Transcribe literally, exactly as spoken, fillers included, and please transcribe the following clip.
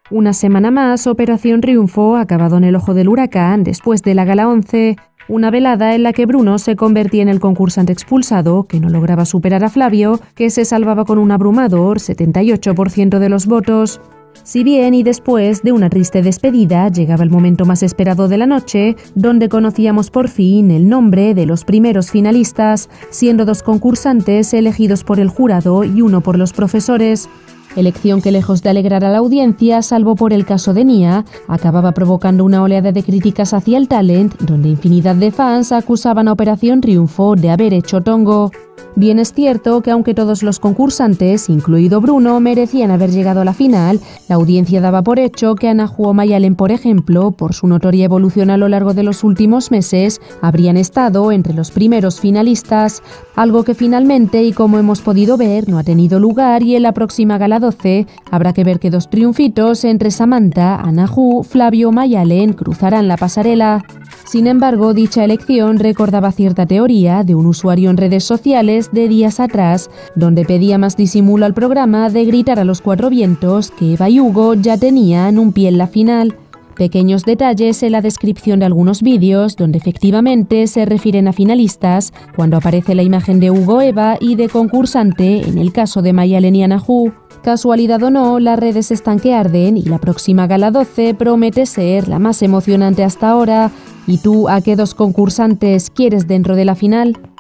Una semana más, Operación Triunfo ha acabado en el ojo del huracán después de la Gala once, una velada en la que Bruno se convertía en el concursante expulsado, que no lograba superar a Flavio, que se salvaba con un abrumador setenta y ocho por ciento de los votos. Si bien y después de una triste despedida llegaba el momento más esperado de la noche, donde conocíamos por fin el nombre de los primeros finalistas, siendo dos concursantes elegidos por el jurado y uno por los profesores. Elección que, lejos de alegrar a la audiencia, salvo por el caso de Nia, acababa provocando una oleada de críticas hacia el talent, donde infinidad de fans acusaban a Operación Triunfo de haber hecho tongo. Bien es cierto que aunque todos los concursantes, incluido Bruno, merecían haber llegado a la final, la audiencia daba por hecho que Anahu o Mayalen, por ejemplo, por su notoria evolución a lo largo de los últimos meses, habrían estado entre los primeros finalistas, algo que finalmente, y como hemos podido ver, no ha tenido lugar, y en la próxima Gala doce habrá que ver que dos triunfitos entre Samantha, Anahu, Flavio o Mayalen cruzarán la pasarela. Sin embargo, dicha elección recordaba cierta teoría de un usuario en redes sociales de días atrás, donde pedía más disimulo al programa de gritar a los cuatro vientos que Eva y Hugo ya tenían un pie en la final. Pequeños detalles en la descripción de algunos vídeos donde efectivamente se refieren a finalistas, cuando aparece la imagen de Hugo, Eva y de concursante en el caso de Mayalen y Anahu. Casualidad o no, las redes están que arden y la próxima Gala doce promete ser la más emocionante hasta ahora. ¿Y tú a qué dos concursantes quieres dentro de la final?